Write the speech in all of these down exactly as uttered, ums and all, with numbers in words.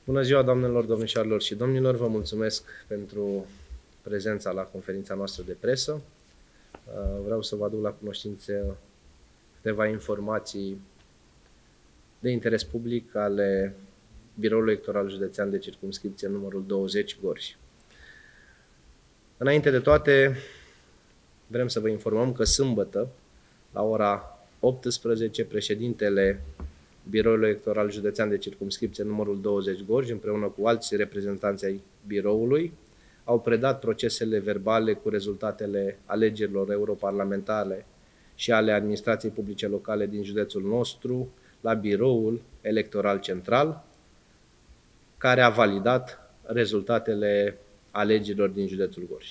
Bună ziua, doamnelor, domnișoarelor și domnilor! Vă mulțumesc pentru prezența la conferința noastră de presă. Vreau să vă aduc la cunoștință câteva informații de interes public ale Biroului Electoral Județean de Circumscripție numărul douăzeci Gorj. Înainte de toate, vrem să vă informăm că sâmbătă, la ora optsprezece, președintele Biroului Electoral Județean de Circumscripție numărul douăzeci Gorj, împreună cu alți reprezentanți ai biroului, au predat procesele verbale cu rezultatele alegerilor europarlamentare și ale administrației publice locale din județul nostru la Biroul Electoral Central, care a validat rezultatele alegerilor din județul Gorj.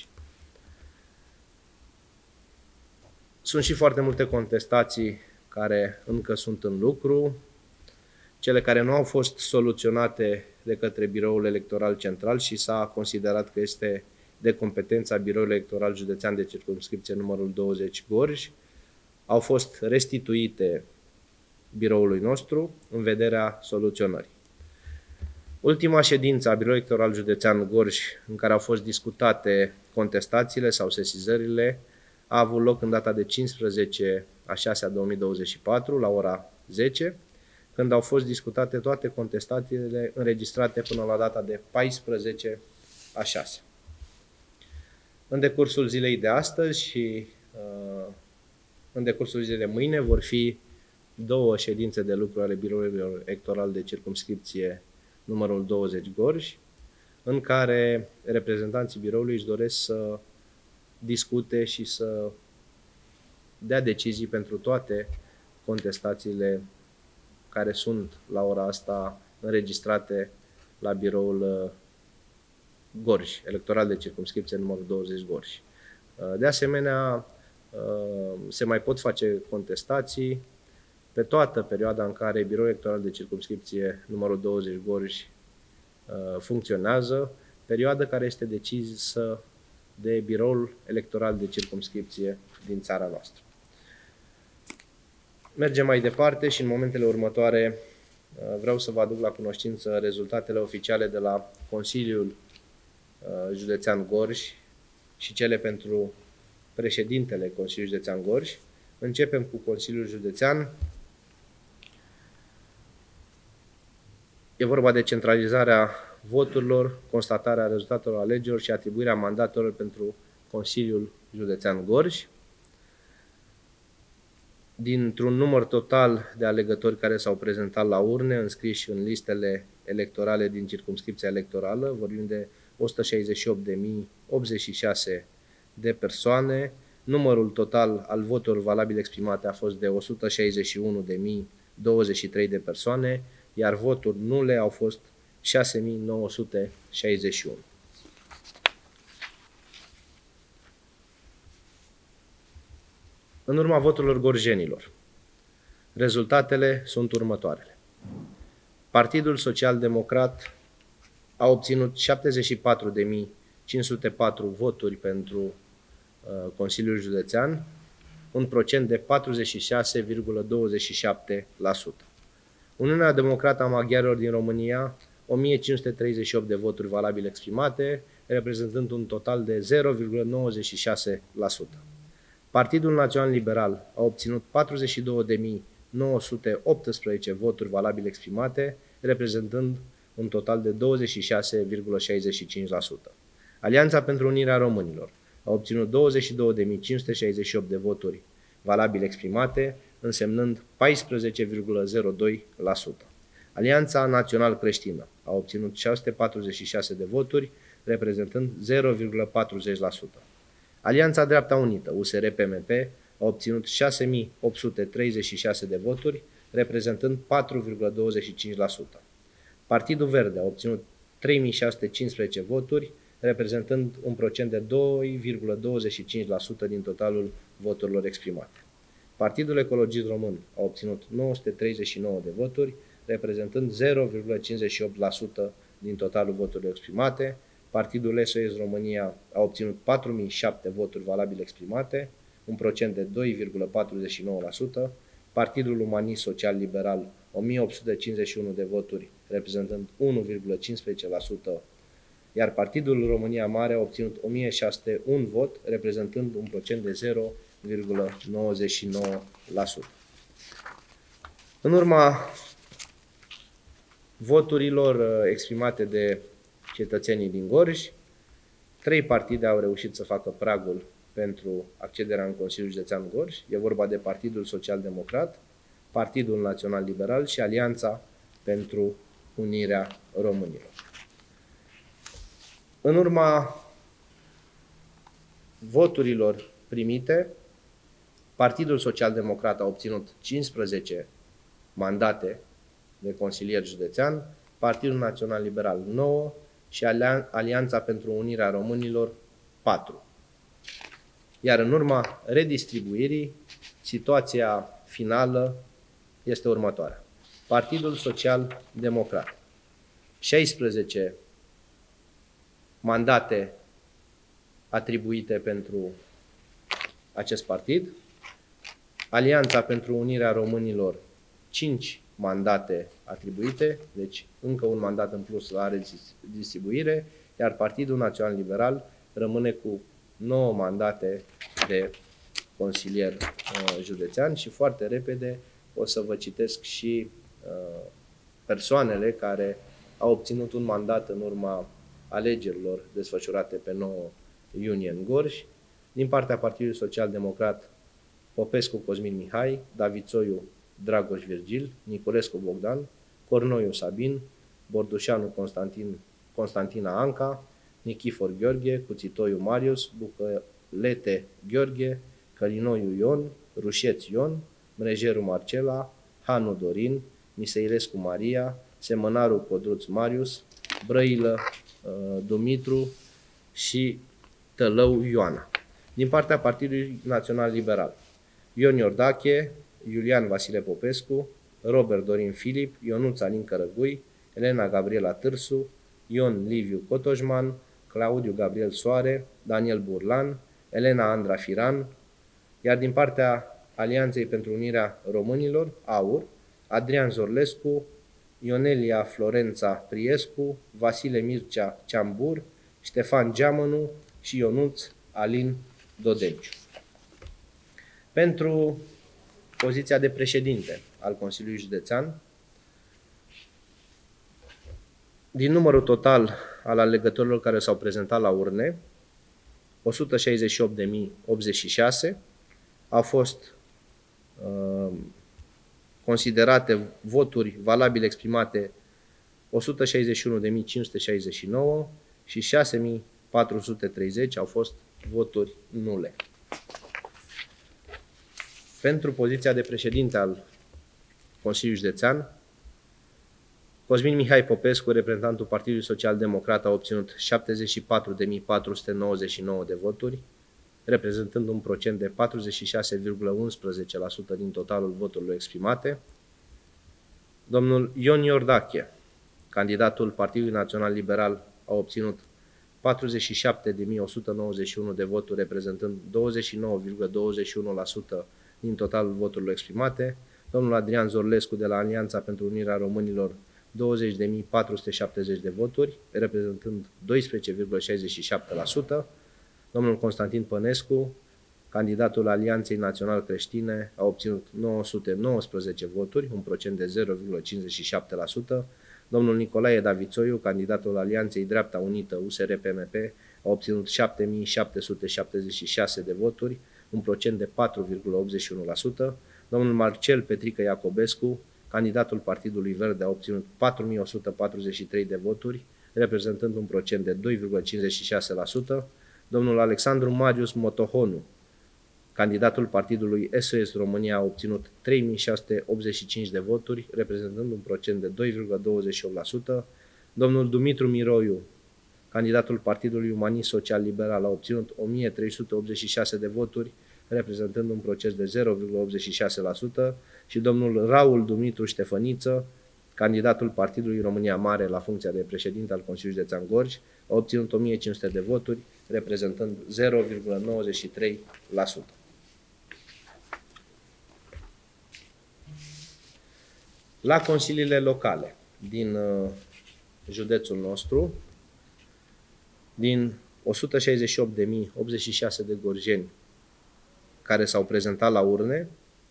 Sunt și foarte multe contestații care încă sunt în lucru. Cele care nu au fost soluționate de către Biroul Electoral Central și s-a considerat că este de competența Biroului Electoral Județean de Circumscripție numărul douăzeci Gorj, au fost restituite biroului nostru în vederea soluționării. Ultima ședință a Biroului Electoral Județean Gorj, în care au fost discutate contestațiile sau sesizările, a avut loc în data de cincisprezece a șasea două mii douăzeci și patru, la ora zece, când au fost discutate toate contestațiile înregistrate până la data de paisprezece a șasea. În decursul zilei de astăzi și uh, în decursul zilei de mâine vor fi două ședințe de lucru ale Biroului Electoral de Circumscripție numărul douăzeci Gorj, în care reprezentanții biroului își doresc să discute și să dea decizii pentru toate contestațiile care sunt la ora asta înregistrate la biroul Gorj, electoral de circumscripție numărul douăzeci Gorj. De asemenea, se mai pot face contestații pe toată perioada în care biroul electoral de circumscripție numărul douăzeci Gorj funcționează, perioadă care este decisă de biroul electoral de circumscripție din țara noastră. Mergem mai departe și în momentele următoare vreau să vă aduc la cunoștință rezultatele oficiale de la Consiliul Județean Gorj și cele pentru președintele Consiliului Județean Gorj. Începem cu Consiliul Județean. E vorba de centralizarea voturilor, constatarea rezultatelor alegerilor și atribuirea mandatelor pentru Consiliul Județean Gorj. Dintr-un număr total de alegători care s-au prezentat la urne, înscriși în listele electorale din circumscripția electorală, vorbim de o sută șaizeci și opt de mii optzeci și șase de persoane. Numărul total al voturilor valabile exprimate a fost de o sută șaizeci și unu de mii douăzeci și trei de persoane, iar voturi nule au fost șase mii nouă sute șaizeci și unu. În urma voturilor gorjenilor, rezultatele sunt următoarele. Partidul Social-Democrat a obținut șaptezeci și patru de mii cinci sute patru voturi pentru uh, Consiliul Județean, un procent de patruzeci și șase virgulă douăzeci și șapte la sută. Uniunea Democrată a Maghiarilor din România, o mie cinci sute treizeci și opt de voturi valabile exprimate, reprezentând un total de zero virgulă nouăzeci și șase la sută. Partidul Național Liberal a obținut patruzeci și două de mii nouă sute optsprezece voturi valabile exprimate, reprezentând un total de douăzeci și șase virgulă șaizeci și cinci la sută. Alianța pentru Unirea Românilor a obținut douăzeci și două de mii cinci sute șaizeci și opt de voturi valabile exprimate, însemnând paisprezece virgulă zero doi la sută. Alianța Național Creștină a obținut șase sute patruzeci și șase de voturi, reprezentând zero virgulă patruzeci la sută. Alianța Dreapta Unită, U S R P M P, a obținut șase mii opt sute treizeci și șase de voturi, reprezentând patru virgulă douăzeci și cinci la sută. Partidul Verde a obținut trei mii șase sute cincisprezece voturi, reprezentând un procent de doi virgulă douăzeci și cinci la sută din totalul voturilor exprimate. Partidul Ecologist Român a obținut nouă sute treizeci și nouă de voturi, reprezentând zero virgulă cincizeci și opt la sută din totalul voturilor exprimate. Partidul S O S România a obținut patru mii șapte voturi valabile exprimate, un procent de doi virgulă patruzeci și nouă la sută. Partidul Umanist Social Liberal o mie opt sute cincizeci și unu de voturi, reprezentând unu virgulă cincisprezece la sută, iar Partidul România Mare a obținut o mie șase sute unu vot, reprezentând un procent de zero virgulă nouăzeci și nouă la sută. În urma voturilor exprimate de cetățenii din Gorj, trei partide au reușit să facă pragul pentru accederea în Consiliul Județean Gorj. E vorba de Partidul Social Democrat, Partidul Național Liberal și Alianța pentru Unirea Românilor. În urma voturilor primite, Partidul Social Democrat a obținut cincisprezece mandate de consilier județean, Partidul Național Liberal nouă și Alianța pentru Unirea Românilor patru. Iar în urma redistribuirii, situația finală este următoarea. Partidul Social Democrat, șaisprezece mandate atribuite pentru acest partid, Alianța pentru Unirea Românilor, cinci mandate atribuite, deci încă un mandat în plus la redistribuire, iar Partidul Național Liberal rămâne cu nouă mandate de consilier uh, județean și foarte repede o să vă citesc și uh, persoanele care au obținut un mandat în urma alegerilor desfășurate pe nouă iunie în Gorj. Din partea Partidului Social Democrat, Popescu Cosmin Mihai, Davițoiu Dragoș Virgil, Niculescu Bogdan, Cornoiu Sabin, Bordușanu Constantin, Constantina Anca, Nichifor Gheorghe, Cuțitoiu Marius, Bucălete Gheorghe, Călinoiu Ion, Rușeț Ion, Mrejeru Marcela, Hanu Dorin, Miseilescu Maria, Semănaru Codruț Marius, Brăilă uh, Dumitru și Tălău Ioana. Din partea Partidului Național Liberal, Ion Iordache, Iulian Vasile Popescu, Robert Dorin Filip, Ionuț Alin Cărăgui, Elena Gabriela Târsu, Ion Liviu Cotoșman, Claudiu Gabriel Soare, Daniel Burlan, Elena Andra Firan, iar din partea Alianței pentru Unirea Românilor, AUR, Adrian Zorlescu, Ionelia Florența Priescu, Vasile Mircea Ceambur, Ștefan Geamănu și Ionuț Alin Dodenciu. Pentru poziția de președinte al Consiliului Județean, din numărul total al alegătorilor care s-au prezentat la urne, o sută șaizeci și opt de mii optzeci și șase au fost uh, considerate voturi valabile exprimate o sută șaizeci și unu de mii cinci sute șaizeci și nouă și șase mii patru sute treizeci au fost voturi nule. Pentru poziția de președinte al Consiliului Județean, Cosmin Mihai Popescu, reprezentantul Partidului Social Democrat, a obținut șaptezeci și patru de mii patru sute nouăzeci și nouă de voturi, reprezentând un procent de patruzeci și șase virgulă unsprezece la sută din totalul voturilor exprimate. Domnul Ion Iordache, candidatul Partidului Național Liberal, a obținut patruzeci și șapte de mii o sută nouăzeci și unu de voturi, reprezentând douăzeci și nouă virgulă douăzeci și unu la sută din totalul voturilor exprimate. Domnul Adrian Zorlescu de la Alianța pentru Unirea Românilor, douăzeci de mii patru sute șaptezeci de voturi, reprezentând doisprezece virgulă șaizeci și șapte la sută. Domnul Constantin Pănescu, candidatul Alianței Național Creștine, a obținut nouă sute nouăsprezece voturi, un procent de zero virgulă cincizeci și șapte la sută. Domnul Nicolae Davițoiu, candidatul Alianței Dreapta Unită U S R P M P, a obținut șapte mii șapte sute șaptezeci și șase de voturi, un procent de patru virgulă optzeci și unu la sută. Domnul Marcel Petrică Iacobescu, candidatul Partidului Verde, a obținut patru mii o sută patruzeci și trei de voturi, reprezentând un procent de doi virgulă cincizeci și șase la sută. Domnul Alexandru Marius Motohonu, candidatul Partidului S O S România, a obținut trei mii șase sute optzeci și cinci de voturi, reprezentând un procent de doi virgulă douăzeci și opt la sută. Domnul Dumitru Miroiu, candidatul Partidului Umanist Social Liberal, a obținut o mie trei sute optzeci și șase de voturi, reprezentând un procent de zero virgulă optzeci și șase la sută, și domnul Raul Dumitru Ștefăniță, candidatul Partidului România Mare la funcția de președinte al Consiliului Județean Gorj, a obținut o mie cinci sute de voturi, reprezentând zero virgulă nouăzeci și trei la sută. La consiliile locale din uh, județul nostru, din o sută șaizeci și opt de mii optzeci și șase de gorjeni care s-au prezentat la urne,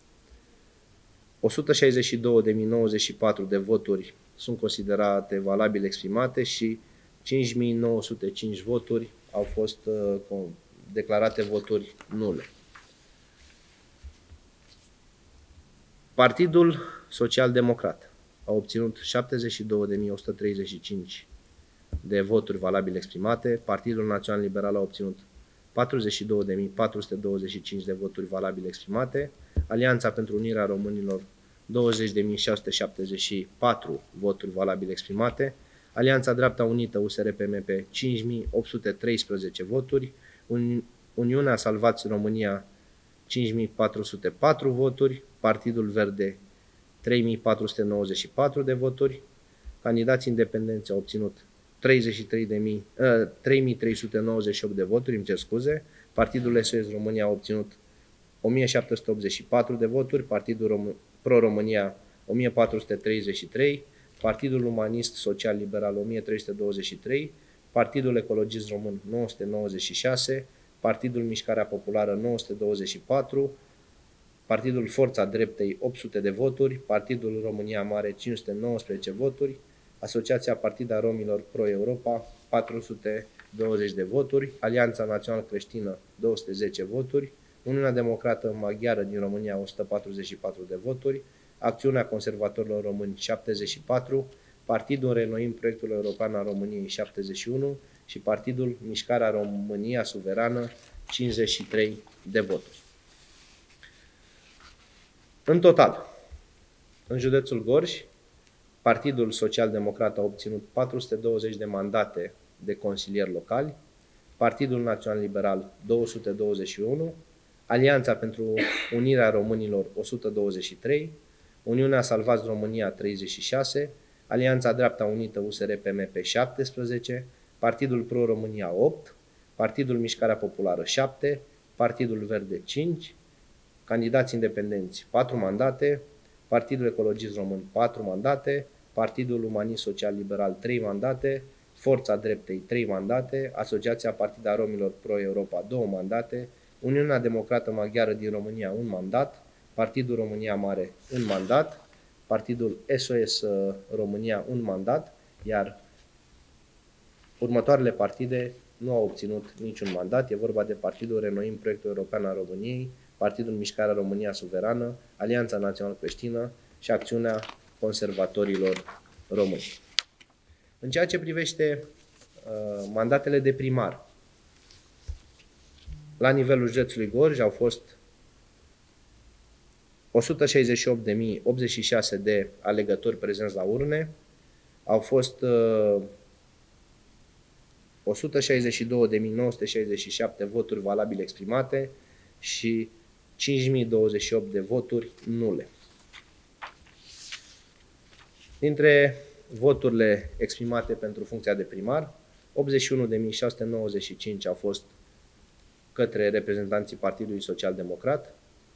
o sută șaizeci și două de mii nouăzeci și patru de voturi sunt considerate valabile exprimate și cinci mii nouă sute cinci voturi au fost uh, declarate voturi nule. Partidul Social-Democrat a obținut șaptezeci și două de mii o sută treizeci și cinci de voturi valabile exprimate, Partidul Național Liberal a obținut patruzeci și două de mii patru sute douăzeci și cinci de voturi valabile exprimate, Alianța pentru Unirea Românilor douăzeci de mii șase sute șaptezeci și patru voturi valabile exprimate, Alianța Dreapta Unită U S R P M P cinci mii opt sute treisprezece voturi, Uni Uniunea Salvați România cinci mii patru sute patru voturi, Partidul Verde trei mii patru sute nouăzeci și patru de voturi, candidații independenți au obținut treizeci și trei de mii, trei mii trei sute nouăzeci și opt de voturi, îmi cer scuze, Partidul S O S România a obținut o mie șapte sute optzeci și patru de voturi, Partidul Rom Pro-România o mie patru sute treizeci și trei, Partidul Umanist Social Liberal o mie trei sute douăzeci și trei, Partidul Ecologist Român nouă sute nouăzeci și șase, Partidul Mișcarea Populară nouă sute douăzeci și patru, Partidul Forța Dreptei opt sute de voturi, Partidul România Mare cinci sute nouăsprezece voturi, Asociația Partida Romilor Pro-Europa patru sute douăzeci de voturi, Alianța Național Creștină două sute zece voturi, Uniunea Democrată Maghiară din România o sută patruzeci și patru de voturi, Acțiunea Conservatorilor Români șaptezeci și patru, Partidul Reînnoim Proiectul European al României șaptezeci și unu și Partidul Mișcarea România Suverană cincizeci și trei de voturi. În total, în județul Gorj, Partidul Social-Democrat a obținut patru sute douăzeci de mandate de consilieri locali, Partidul Național Liberal două sute douăzeci și unu, Alianța pentru Unirea Românilor o sută douăzeci și trei, Uniunea Salvați România treizeci și șase, Alianța Dreapta Unită U S R P M P șaptesprezece, Partidul Pro-România opt, Partidul Mișcarea Populară șapte, Partidul Verde cinci, candidați independenți patru mandate, Partidul Ecologist Român patru mandate, Partidul Umanist Social Liberal trei mandate, Forța Dreptei trei mandate, Asociația Partida Romilor Pro-Europa două mandate, Uniunea Democrată Maghiară din România un mandat, Partidul România Mare un mandat, Partidul S O S România un mandat, iar următoarele partide nu au obținut niciun mandat. E vorba de Partidul Reînnoim Proiectul European al României, Partidul Mișcarea România Suverană, Alianța Națională Creștină și Acțiunea Conservatorilor Români. În ceea ce privește uh, mandatele de primar, la nivelul județului Gorj au fost o sută șaizeci și opt de mii optzeci și șase de alegători prezenți la urne, au fost uh, o sută șaizeci și două de mii nouă sute șaizeci și șapte voturi valabile exprimate și cinci mii douăzeci și opt de voturi nule. Dintre voturile exprimate pentru funcția de primar, optzeci și unu de mii șase sute nouăzeci și cinci au fost către reprezentanții Partidului Social-Democrat,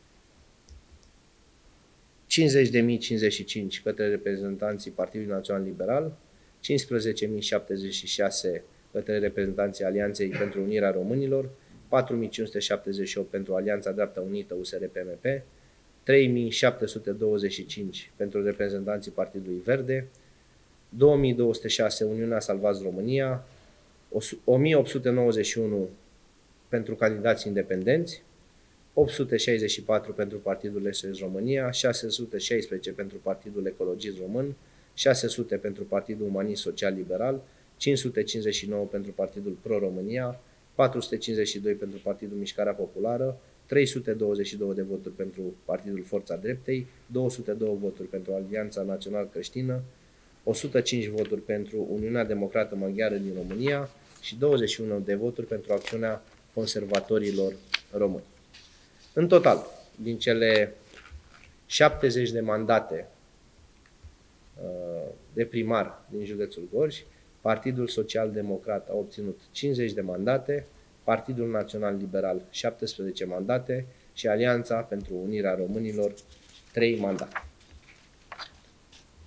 cincizeci de mii cincizeci și cinci către reprezentanții Partidului Național Liberal, cincisprezece mii șaptezeci și șase către reprezentanții Alianței pentru Unirea Românilor, patru mii cinci sute șaptezeci și opt pentru Alianța Dreapta Unită U S R P M P, trei mii șapte sute douăzeci și cinci pentru reprezentanții Partidului Verde, două mii două sute șase Uniunea Salvați România, o mie opt sute nouăzeci și unu pentru candidați independenți, opt sute șaizeci și patru pentru Partidul S O S România, șase sute șaisprezece pentru Partidul Ecologist Român, șase sute pentru Partidul Umanist Social Liberal, cinci sute cincizeci și nouă pentru Partidul Pro-România, patru sute cincizeci și doi pentru Partidul Mișcarea Populară, trei sute douăzeci și două de voturi pentru Partidul Forța Dreptei, două sute doi voturi pentru Alianța Națională Creștină, o sută cinci voturi pentru Uniunea Democrată Maghiară din România și douăzeci și unu de voturi pentru Acțiunea Conservatorilor Români. În total, din cele șaptezeci de mandate de primar din județul Gorj, Partidul Social-Democrat a obținut cincizeci de mandate, Partidul Național Liberal șaptesprezece mandate și Alianța pentru Unirea Românilor trei mandate.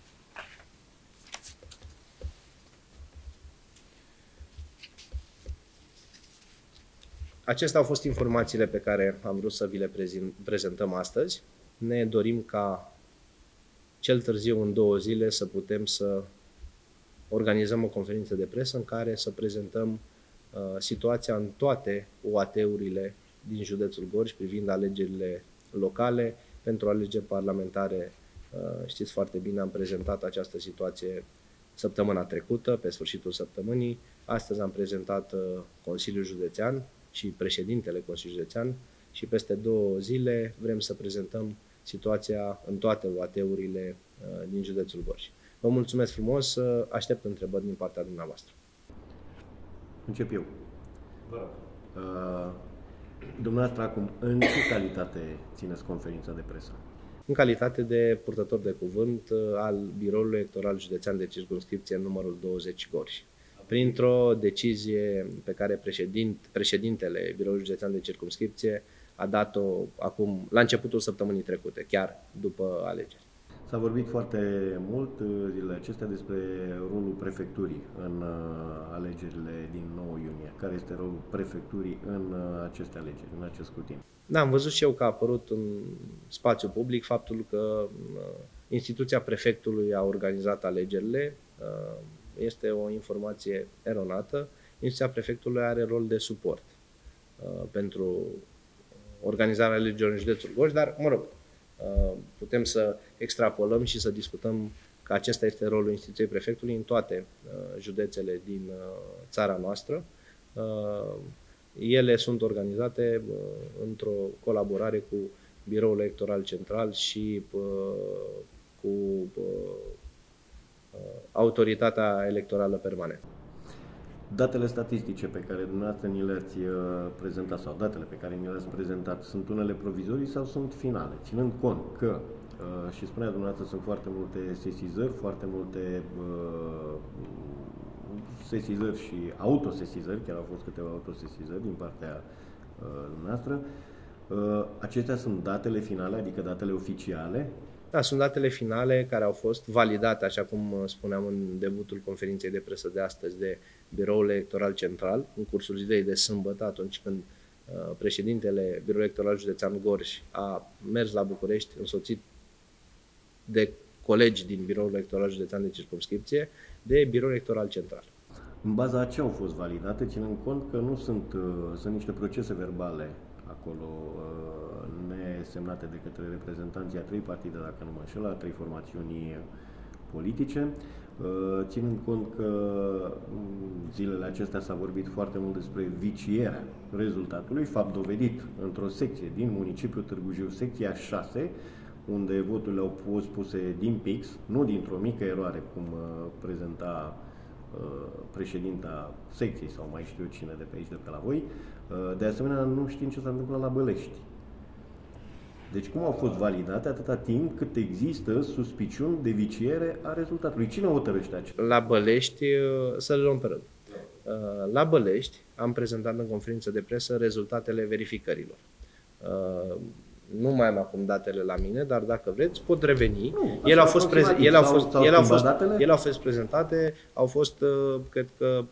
Acestea au fost informațiile pe care am vrut să vi le prezentăm astăzi. Ne dorim ca cel târziu în două zile să putem să organizăm o conferință de presă în care să prezentăm uh, situația în toate O A T-urile din județul Gorj privind alegerile locale. Pentru alegeri parlamentare, uh, știți foarte bine, am prezentat această situație săptămâna trecută, pe sfârșitul săptămânii. Astăzi am prezentat uh, Consiliul Județean și președintele Consiliului Județean și peste două zile vrem să prezentăm situația în toate O A T-urile uh, din județul Gorj. Vă mulțumesc frumos, uh, aștept întrebări din partea dumneavoastră. Încep eu. Uh, dumneavoastră acum, în ce calitate țineți conferința de presă? În calitate de purtător de cuvânt uh, al Biroului Electoral Județean de Circumscripție numărul douăzeci Gorj. Printr-o decizie pe care președint, președintele Biroului Județean de Circumscripție a dat-o acum, la începutul săptămânii trecute, chiar după alegeri. S-a vorbit foarte mult zilele acestea despre rolul prefecturii în alegerile din nouă iunie. Care este rolul prefecturii în aceste alegeri, în acest scrutin? Da, am văzut și eu că a apărut în spațiu public faptul că instituția prefectului a organizat alegerile. Este o informație eronată. Instituția prefectului are rol de suport pentru organizarea alegerilor în județul Gorj, dar, mă rog, putem să extrapolăm și să discutăm că acesta este rolul instituției prefectului în toate județele din țara noastră. Ele sunt organizate într-o colaborare cu Biroul Electoral Central și cu Autoritatea Electorală Permanentă. Datele statistice pe care dumneavoastră ni le-ați prezentat sau datele pe care ni le-ați prezentat sunt unele provizorii sau sunt finale? Ținând cont că, și spunea dumneavoastră, sunt foarte multe sesizări, foarte multe uh, sesizări și autosesizări, chiar au fost câteva autosesizări din partea uh, dumneavoastră. Uh, acestea sunt datele finale, adică datele oficiale? Da, sunt datele finale care au fost validate, așa cum spuneam în debutul conferinței de presă de astăzi, de Biroul Electoral Central, în cursul zilei de sâmbătă, atunci când uh, președintele Biroului Electoral Județean Gorj a mers la București, însoțit de colegi din Biroul Electoral Județean de Circumscripție, de Biroul Electoral Central. În baza a ce au fost validate, ținând cont că nu sunt, uh, sunt niște procese verbale acolo uh, nesemnate de către reprezentanții a trei partide, dacă nu mă înșel, a trei formațiuni politice, uh, ținând cont că zilele acestea s-a vorbit foarte mult despre vicierea rezultatului, fapt dovedit într-o secție din municipiul Târgu Jiu, secția șase, unde voturile au fost puse din pix, nu dintr-o mică eroare, cum uh, prezenta președinta secției sau mai știu cine de pe aici, de pe la voi. De asemenea, nu știm ce s-a întâmplat la Bălești. Deci cum au fost validate atâta timp cât există suspiciuni de viciere a rezultatului? Cine hotărăște acest? La Bălești, să le luăm pe rând. La Bălești am prezentat în conferință de presă rezultatele verificărilor. Nu mai am acum datele la mine, dar dacă vreți, pot reveni. Nu, ele au fost, preze- ele au fost, ele au fost, ele au fost prezentate, au fost, cred că,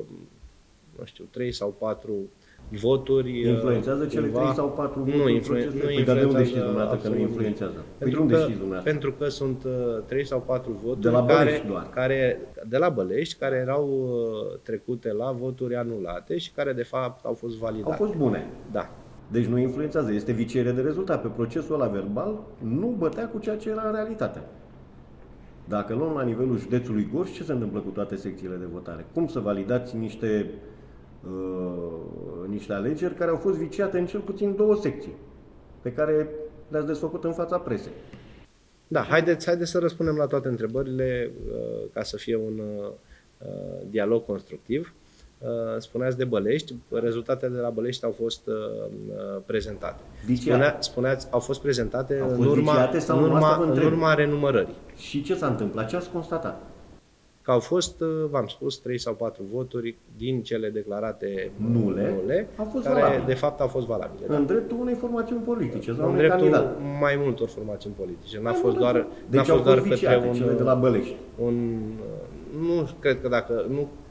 nu știu, trei sau patru voturi. Influențează cele cumva, trei sau patru voturi? Nu, influ- nu păi, dar de unde știți dumneavoastră că nu influențează? Pentru, unde că, știți dumneavoastră? pentru că sunt trei sau patru voturi de la care, doar. care, de la Bălești, care erau trecute la voturi anulate și care, de fapt, au fost validate. Au fost bune. Da. Deci nu influențează, este viciere de rezultat. Pe procesul ăla verbal nu bătea cu ceea ce era în realitate. Dacă luăm la nivelul județului Gorj, ce se întâmplă cu toate secțiile de votare? Cum să validați niște, uh, niște alegeri care au fost viciate în cel puțin două secții, pe care le-ați desfăcut în fața presei? Da, haideți, haideți să răspundem la toate întrebările uh, ca să fie un uh, dialog constructiv. Spuneați de Bălești, rezultatele de la Bălești au fost uh, prezentate. Spunea, spuneați, au fost prezentate au fost în, urma, în, urma, în urma renumărării. Și ce s-a întâmplat? Ce ați constatat? Că au fost, v-am spus, trei sau patru voturi din cele declarate nule, nule au fost care valabile. de fapt au fost valabile. În da. dreptul unei formațiuni politice sau în unui dreptul candidat. mai multor formațiuni politice. N-a fost doar, deci n-a fost doar viciate către un, cele de la Bălești. un... Nu cred că dacă... Nu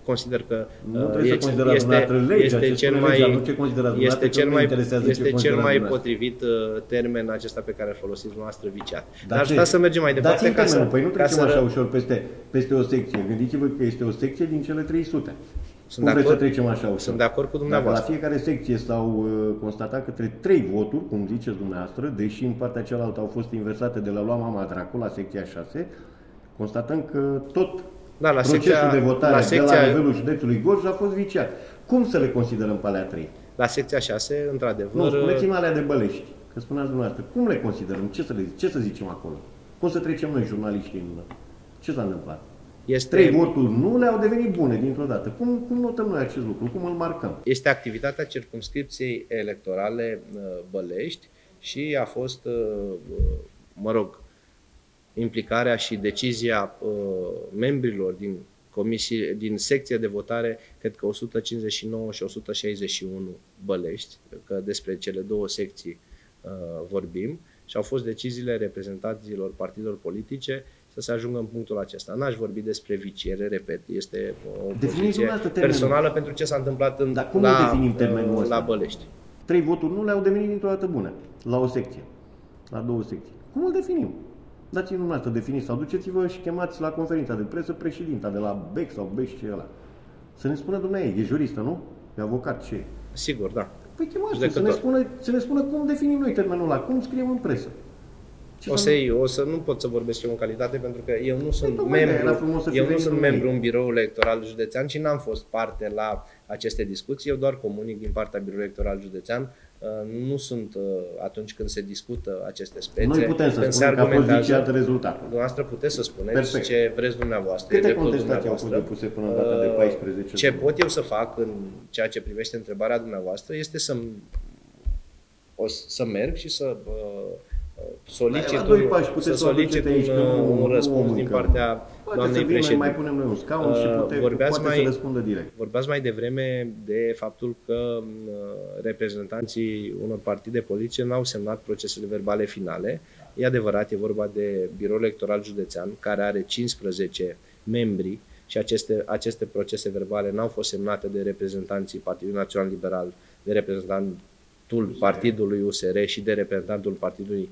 consider că nu trebuie este, să considerați este, legea, este cel mai, legea, nu ce considerați este cel mai, este cel mai dumneavoastră. potrivit termen acesta pe care îl folosiți dumneavoastră, viciat. Dar, Dar stați să mergem mai departe. Ca să, păi nu trecem așa să... ușor peste, peste o secție. Gândiți-vă că este o secție din cele trei sute. Sunt Cum de acord, să trecem așa ușor? Sunt de acord cu dumneavoastră. Dacă la fiecare secție s-au uh, constatat către trei voturi, cum ziceți dumneavoastră, deși în partea cealaltă au fost inversate de la lua mama dracu la secția șase, constatăm că tot da, la procesul secția, de votare la secția... secția, de la nivelul județului Gorj a fost viciat. Cum să le considerăm pe alea trei? La secția șase, într-adevăr... Nu, spuneți-mi alea de Bălești, că spuneați dumneavoastră. Cum le considerăm? Ce să, le, ce să zicem acolo? Cum să trecem noi, jurnaliștii, în... Ce s-a întâmplat? Este... Trei voturi nu le-au devenit bune dintr-o dată. Cum, cum notăm noi acest lucru? Cum îl marcăm? Este activitatea circumscripției electorale Bălești și a fost, mă rog, implicarea și decizia membrilor din comisii, din secție de votare, cred că o sută cincizeci și nouă și o sută șaizeci și unu Bălești, că despre cele două secții vorbim, și au fost deciziile reprezentanților partidelor politice să se ajungă în punctul acesta. N-aș vorbi despre viciere, repet, este o poziție personală pentru ce s-a întâmplat în, Dar cum la, definim termenul ăsta? la Bălești. Trei voturi nu le-au devenit dintr-o dată bune, la o secție, la două secții. Cum îl definim? Dați-mi dumneavoastră, definiți sau duceți-vă și chemați la conferința de presă președinta de la B E C sau B E C și ăla. Să ne spună dumneavoastră, e juristă, nu? E avocat, ce? Sigur, da. Păi chemați să ne, spună, să ne spună cum definim noi termenul ăla, cum scriem în presă. O să, o să nu pot să vorbesc eu în calitate, pentru că eu nu sunt păi, membru, eu nu sunt membru în biroul electoral județean și n-am fost parte la aceste discuții. Eu doar comunic din partea biroului electoral județean. Nu sunt atunci când se discută aceste spețe. Noi putem să spunem că a fost viciat rezultatul. Dumneavoastră puteți să spuneți Perfect. Ce vreți dumneavoastră. Câte contestații au fost depuse până în data de paisprezece? Ce pot eu să fac în ceea ce privește întrebarea dumneavoastră este să, o, să merg și să solicit un, pași, să solicit un, un, un răspuns din partea poate doamnei președinte. Mai punem noi un scaun și putem, vorbeați poate mai, să răspundă direct. Vorbeați mai devreme de faptul că reprezentanții unor partide politice n-au semnat procesele verbale finale. E adevărat, e vorba de Biroul Electoral Județean, care are cincisprezece membri și aceste, aceste procese verbale n-au fost semnate de reprezentanții Partidului Național Liberal, de reprezentantul Partidului U S R și de reprezentantul Partidului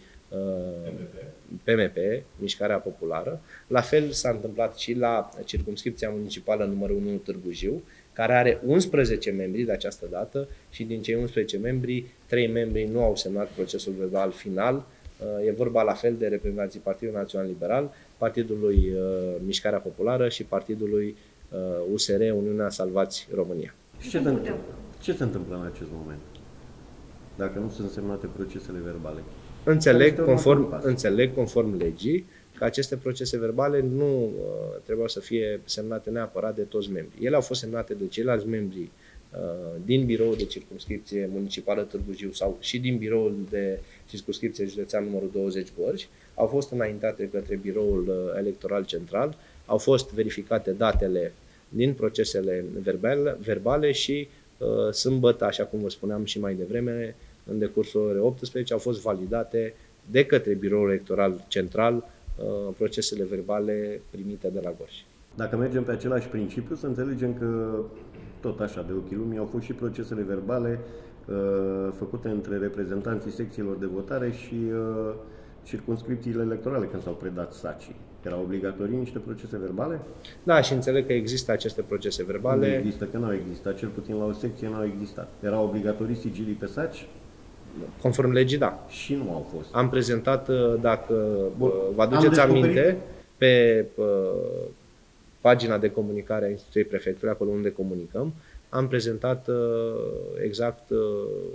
P M P, Mișcarea Populară. La fel s-a întâmplat și la circumscripția municipală numărul unu Târgu Jiu, care are unsprezece membri de această dată și din cei unsprezece membri, trei membri nu au semnat procesul verbal final. E vorba la fel de reprezentanții Partidului Național Liberal, Partidului Mișcarea Populară și Partidului U S R, Uniunea Salvați România. Și ce se întâmplă? Ce se întâmplă în acest moment, dacă nu sunt semnate procesele verbale? Înțeleg conform, înțeleg conform legii că aceste procese verbale nu uh, trebuiau să fie semnate neapărat de toți membrii. Ele au fost semnate de ceilalți membri uh, din biroul de circumscripție municipală Târgu Jiu sau și din biroul de circumscripție județean numărul douăzeci Gorj. Au fost înaintate către biroul uh, electoral central, au fost verificate datele din procesele verbale, verbale și uh, sâmbătă, așa cum vă spuneam și mai devreme, în decursul orei optsprezece, au fost validate de către Biroul Electoral Central uh, procesele verbale primite de la Gorj. Dacă mergem pe același principiu, să înțelegem că tot așa, de ochii lumii, au fost și procesele verbale uh, făcute între reprezentanții secțiilor de votare și uh, circumscripțiile electorale când s-au predat sacii. Erau obligatorii niște procese verbale? Da, și înțeleg că există aceste procese verbale. Nu există, că nu au existat, cel puțin la o secție nu au existat. Erau obligatorii sigilii pe saci? Conform legii, da. Și nu au fost. Am prezentat, dacă Bun. vă aduceți aminte, pe uh, pagina de comunicare a Instituției Prefectului, acolo unde comunicăm, am prezentat uh, exact uh,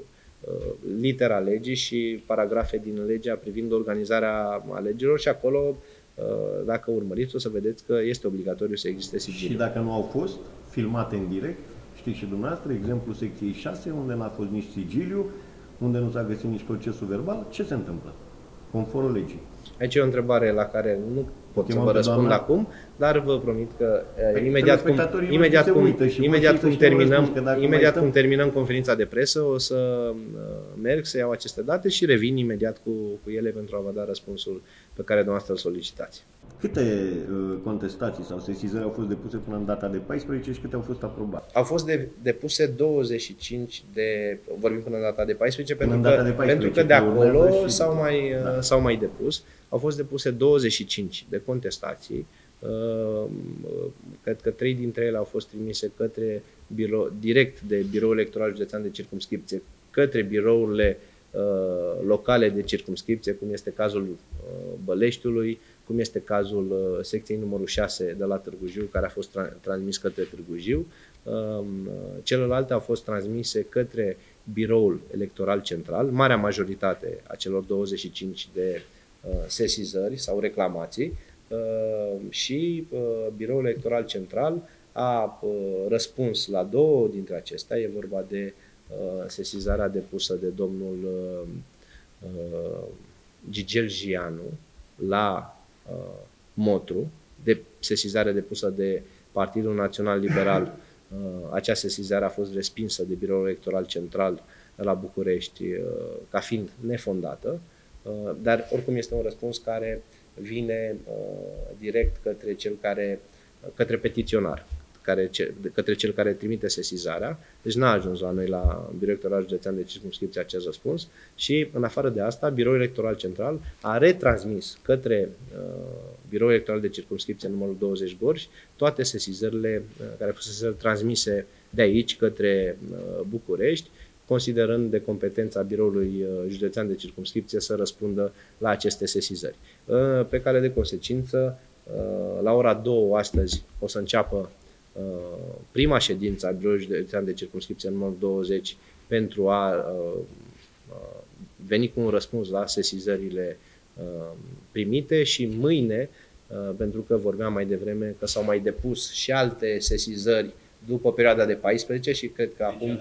litera legii și paragrafe din legea privind organizarea alegerilor și acolo, dacă urmăriți, o să vedeți că este obligatoriu să existe sigiliu. Și dacă nu au fost filmate în direct, știți și dumneavoastră, exemplu secției șase, unde n-a fost nici sigiliu, unde nu s-a găsit nici procesul verbal, ce se întâmplă? Conform legii. Aici e o întrebare la care nu pot Chemăm să vă răspund doamna. acum, dar vă promit că păi, imediat, cum, imediat, cum, imediat, cum, terminăm, imediat cum terminăm conferința de presă, o să merg să iau aceste date și revin imediat cu, cu ele pentru a vă da răspunsul pe care dumneavoastră îl solicitați. Câte uh, contestații sau sesizări au fost depuse până în data de paisprezece și câte au fost aprobate? Au fost de, depuse douăzeci și cinci de, vorbim până în data de paisprezece, Până pentru, în că, data de paisprezece, pentru că de acolo și... s-au mai, da. s-au mai depus. Au fost depuse douăzeci și cinci de contestații. Cred că trei dintre ele au fost trimise către birou, direct de Biroul Electoral Județean de Circumscripție, către birourile uh, locale de circumscripție, cum este cazul uh, Băleștiului, cum este cazul uh, secției numărul șase de la Târgu Jiu, care a fost tra- transmis către Târgu Jiu. Uh, celelalte au fost transmise către Biroul Electoral Central, marea majoritate a celor douăzeci și cinci de uh, sesizări sau reclamații, uh, și uh, Biroul Electoral Central a uh, răspuns la două dintre acestea. E vorba de uh, sesizarea depusă de domnul uh, uh, Gigel Gianu la uh, Motru, de sesizare depusă de Partidul Național Liberal. Uh, acea sesizare a fost respinsă de Biroul Electoral Central la București uh, ca fiind nefondată, uh, dar oricum este un răspuns care vine uh, direct către cel care, către petiționar, care, către cel care trimite sesizarea. Deci n-a ajuns la noi la Biroul Electoral Județean de Circumscripție acest răspuns și, în afară de asta, Biroul Electoral Central a retransmis către uh, Biroul Electoral de Circumscripție numărul douăzeci Gorj toate sesizările uh, care fusese transmise de aici către uh, București, considerând de competența Biroului Județean de Circumscripție să răspundă la aceste sesizări. Uh, pe care de consecință, uh, la ora două astăzi o să înceapă prima ședință a Biroului Județean de Circumscripție numărul douăzeci pentru a uh, veni cu un răspuns la sesizările uh, primite și mâine, uh, pentru că vorbeam mai devreme că s-au mai depus și alte sesizări după perioada de paisprezece și cred că acum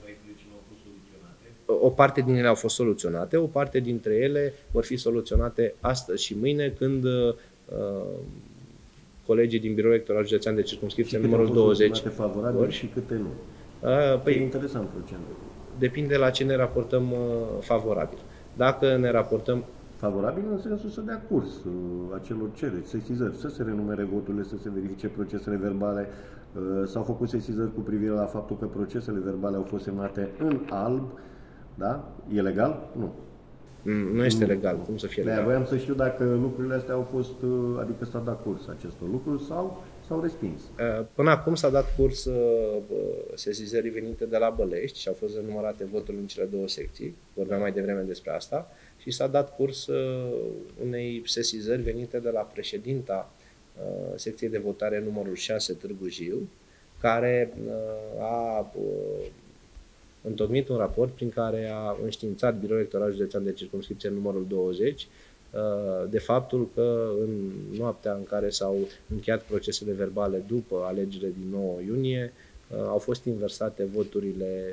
o parte din ele au fost soluționate, o parte dintre ele vor fi soluționate astăzi și mâine, când uh, colegii din Biroul Electoral Județean de Circumscripție numărul douăzeci. Câte favorabil și câte nu? Uh, păi, e interesant procentul. Depinde la ce ne raportăm uh, favorabil. Dacă ne raportăm favorabil în sensul să dea curs uh, acelor cereri, sesizări, să se renumere voturile, să se verifice procesele verbale. Uh, s-au făcut sesizări cu privire la faptul că procesele verbale au fost semnate în alb. Da? E legal? Nu. Nu este legal. Cum să fie legal? Voiam să știu dacă lucrurile astea au fost, adică s-a dat curs acestor lucruri sau s-au respins. Până acum s-a dat curs sesizării venite de la Bălești și au fost renumărate voturile în cele două secții. Vorbeam mai devreme despre asta. Și s-a dat curs unei sesizări venite de la președinta secției de votare numărul șase Târgu Jiu, care a întocmit un raport prin care a înștiințat Biroul Electoral Județean de Circumscripție numărul douăzeci de faptul că în noaptea în care s-au încheiat procesele verbale după alegerile din nouă iunie au fost inversate voturile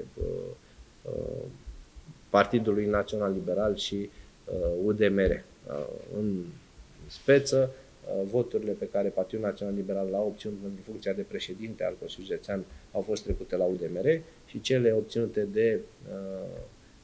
Partidului Național Liberal și U D M R. În speță, voturile pe care Partidul Național Liberal l-a obținut în funcția de președinte al Consiliului Județean au fost trecute la U D M R și cele obținute de uh,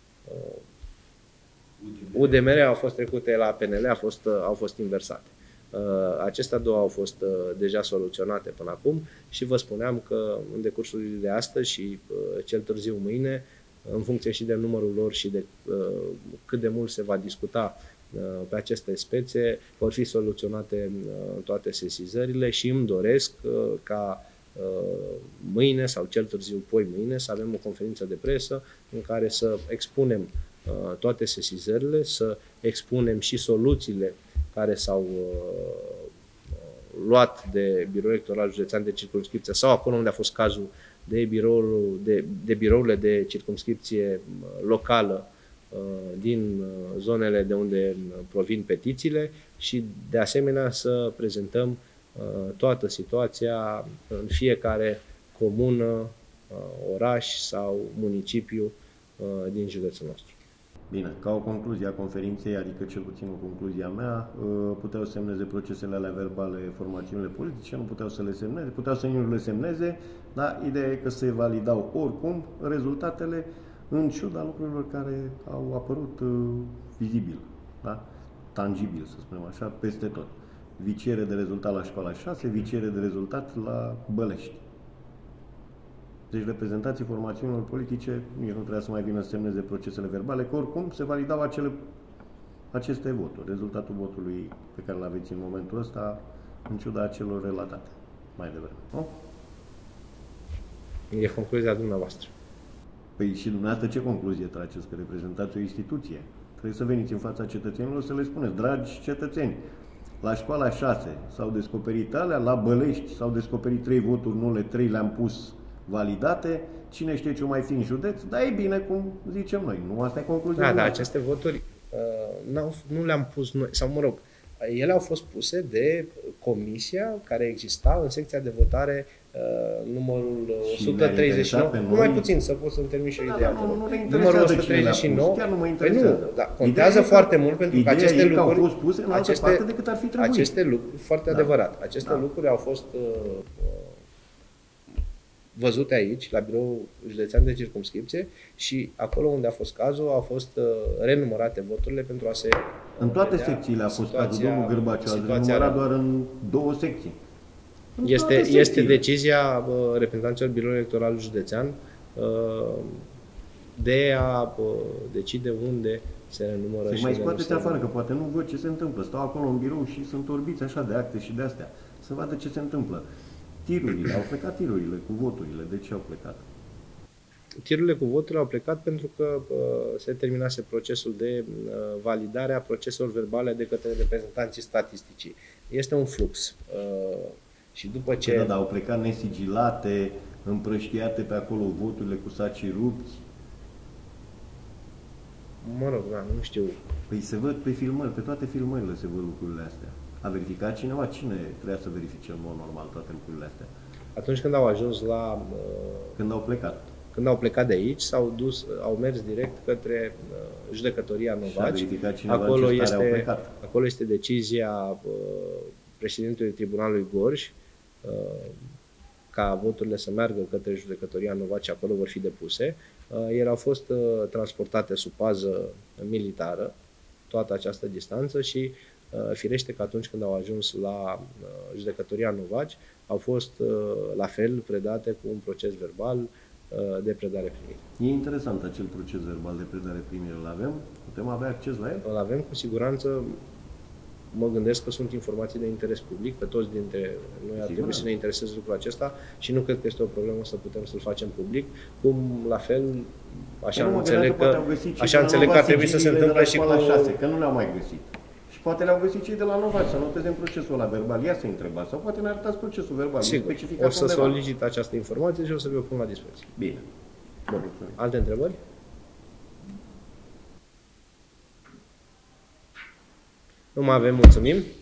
uh, U D M R au fost trecute la P N L, au fost, uh, au fost inversate. Uh, acestea două au fost uh, deja soluționate până acum și vă spuneam că în decursul de astăzi și uh, cel târziu mâine, în funcție și de numărul lor și de uh, cât de mult se va discuta pe aceste spețe, vor fi soluționate toate sesizările și îmi doresc ca mâine sau cel târziu poi mâine să avem o conferință de presă în care să expunem toate sesizările, să expunem și soluțiile care s-au luat de Biroul Electoral Județean de Circumscripție sau acolo unde a fost cazul de, biroul, de, de birourile de circumscripție locală din zonele de unde provin petițiile și de asemenea să prezentăm toată situația în fiecare comună, oraș sau municipiu din județul nostru. Bine, ca o concluzie a conferinței, adică cel puțin o concluzie a mea, puteau să semneze procesele alea verbale formațiunile politice, nu puteau să le semneze, puteau să nu le semneze, dar ideea e că se validau oricum rezultatele în ciuda lucrurilor care au apărut uh, vizibil, da? Tangibil, să spunem așa, peste tot. viciere de rezultat la școala șase, viciere de rezultat la Bălești. Deci reprezentanții formațiunilor politice, nici nu trebuia să mai vină să semneze procesele verbale, că oricum se validau acele, aceste voturi. Rezultatul votului pe care îl aveți în momentul ăsta, în ciuda celor relatate mai devreme. Nu? E concluzia dumneavoastră. Păi și dumneavoastră ce concluzie trageți? Că reprezentați o instituție. Trebuie să veniți în fața cetățenilor să le spuneți, dragi cetățeni, la școala șase s-au descoperit alea, la Bălești s-au descoperit trei voturi nule, trei le-am pus validate, cine știe ce mai fi în județ, dar e bine cum zicem noi. Nu asta e concluzia. Da, dar aceste voturi uh, nu le-am pus noi, sau mă rog, ele au fost puse de comisia care exista în secția de votare uh, numărul o sută treizeci și nouă. Nu mai puțin, să pot să-mi termin și o idee. Da, nu, nu, nu numărul o sută treizeci și nouă. Chiar nu mă păi nu, da, contează ideea foarte mult pentru că aceste lucruri, au fost puse în altă parte decât ar fi trebuit. Aceste lucruri, foarte da. adevărat, aceste da. lucruri au fost uh, văzute aici, la Biroul Județean de Circumscripție și acolo unde a fost cazul au fost uh, renumărate voturile pentru a se În toate secțiile a fost cazul, domnul Gârbaciu, a renumărat doar în două secții. În este, este decizia uh, reprezentanților Biroului Electoral Județean uh, de a uh, decide unde se renumără. Să-i mai scoateți afară, că poate nu văd ce se întâmplă. Stau acolo în birou și sunt orbiți așa de acte și de astea. Să vadă ce se întâmplă. Tirurile, au plecat tirurile cu voturile. De ce au plecat? Tirurile cu voturile au plecat pentru că uh, se terminase procesul de uh, validare a proceselor verbale de către reprezentanții statisticii. Este un flux. Uh, și după ce... Da, dar au plecat nesigilate, împrăștiate pe acolo voturile cu sacii rupți. Mă rog, da, nu știu. Păi se văd pe filmări, pe toate filmările se văd lucrurile astea. A verificat cineva? Cine trebuia să verifice în mod normal toate lucrurile astea? Atunci când au ajuns la... Când au plecat. Când au plecat de aici, s-au dus, au mers direct către uh, judecătoria Novaci. Și a verificat cineva acolo în ce stare este, au plecat. Acolo este decizia uh, președintelui Tribunalului Gorj uh, ca voturile să meargă către judecătoria Novaci, acolo vor fi depuse. Uh, ele au fost uh, transportate sub pază militară toată această distanță și firește că atunci când au ajuns la judecătoria Novaci, au fost la fel predate cu un proces verbal de predare-primire. E interesant acel proces verbal de predare-primire. Îl avem? Putem avea acces la el? Îl avem cu siguranță. Mă gândesc că sunt informații de interes public, pe toți dintre noi ar trebui să ne intereseze lucrul acesta și nu cred că este o problemă să putem să-l facem public, cum la fel, așa nu înțeleg că, așa înțeleg că ar trebui să se întâmple și cu... șase, că nu le-au mai găsit. Și poate le-au găsit cei de la Novaci să noteze în procesul ăla verbal. Ia să întrebați. Sau poate ne arătați procesul verbal. Sigur, o să undeva. solicit această informație și o să vi-o pun la dispoziție. Bine. Bun. Alte întrebări? Nu mai avem, mulțumim.